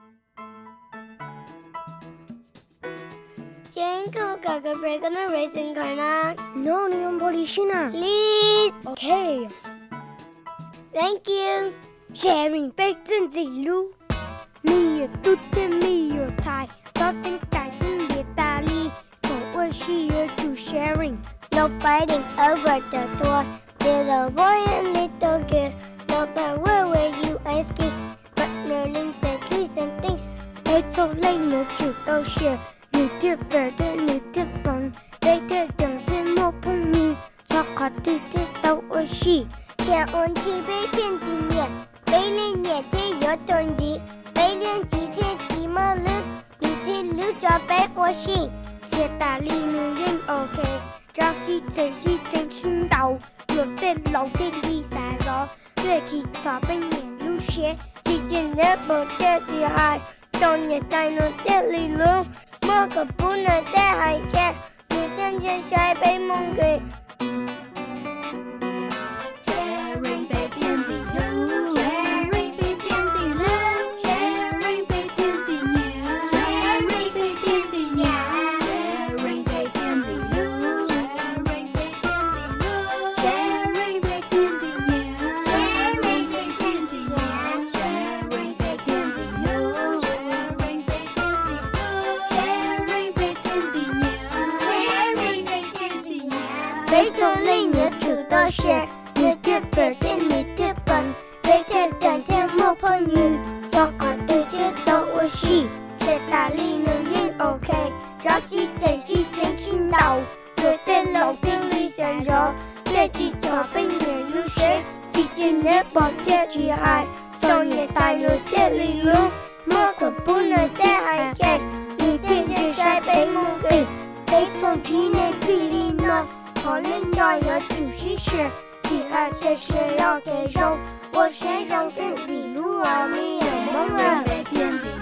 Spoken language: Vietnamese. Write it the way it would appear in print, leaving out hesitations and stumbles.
We're gonna race in Karna. No, Menyuam Polishina. Please. Okay. Thank you. Sharing bacon Zilu. Me a tutte me your tie. Thoughts and guides in the Italy. What she to sharing. No fighting over the toy. Little boy and little girl. No matter where you asking. But learning and please and things. It's so late no to go share. Nữ tiếp về đến nữ tiếp vắng. Đây theo đằng thêm một phong nhi. Cho khó tư thế tàu ở xì. Cha ôn chi bế thiên gì nhẹ. Bế lên nhẹ thế yếu tôn gì. Bế lên chỉ thế chỉ mơ lướt. Lưu thế lướt cho bé ở xì. Xe tà ly nữ yên ok. Cho xì chạy xin đầu. Lưu tên lâu tên đi xa rõ. Về khi cho bên nhẹ lưu xe. Chỉ nhìn nhé bờ chết thì hai. Trong nhà tay nó chết ly luôn. Mơ cập bún ở đây hay khe. Người tên trên sai bế mông kì. Sharing bế thiên dị lưu. Sharing bế thiên dị lưu. Sharing bế thiên dị nhà. Sharing bế thiên dị nhà. Sharing bế thiên dị lưu. Sharing bế thiên dị lưu. Sharing bế thiên dị nhà. Sharing bế thiên dị nhà. Sharing bế thiên dị lưu. Sharing bế thiên dị lưu. Sharing bế thiên dị nhà. Sharing bế thiên dị nhà. Bế cho linh nhớ chủ to share. Người tiếp về tên người tiếp phần. Bế theo đàn theo một phong như. Cho có tư thiết tàu ở xì. Sẽ tả ly nương yên ok. Cho xì chạy xin đầu. Người tên lòng tên ly dành rõ. Để chỉ cho bên người lưu xế. Chỉ trên nếp bỏ chết chỉ hai. Sau nhà tài người chết ly luôn. Mơ cập bún ở đây hay khe. Người tên trên sai bế mông kì. Bế trong trí nên gì ly nó. Thó lên đòi ở chủ sĩ share. Thì hai sẽ share lo kề râu. Tôi sẽ rong tên gì lưu à mi ở mong à.